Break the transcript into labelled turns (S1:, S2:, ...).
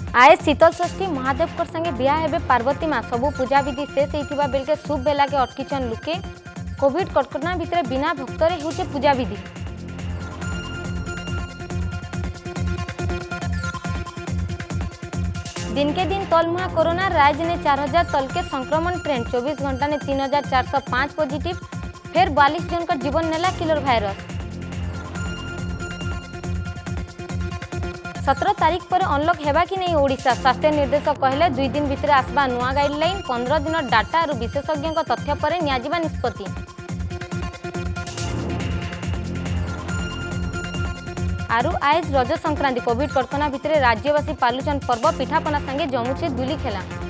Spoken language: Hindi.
S1: आए शीतल षष्ठी महादेव संगे बिहा हेबे पार्वती माँ सबू पूजा विधि शेष होता बेलके शुभ बेला के अटकिचन लुके कोविड कटकटा भितर बिना भक्तरे होचे पूजा विधि। दिन के दिन तलमुहा कोरोना राज्य ने 4000 तल के संक्रमण ट्रेंड 24 घंटा ने 3405 पॉजिटिव फिर 42 जन का जीवन नेला किलर भाइरस। 17 तारीख पर अनलक हेबा कि नहीं ओडिशा स्वास्थ्य निर्देशक कहले 2 दिन भितर आसबा नुआ गाइडलाइन 15 दिन डाटा और विशेषज्ञ तथ्य पर नियाजिबा निष्पत्ति। आरु आयज रज संक्रांति कोविड कटकना भितर राज्यवासी पालुचन पर्व पिठापना संगे जमुचे दुली खेला।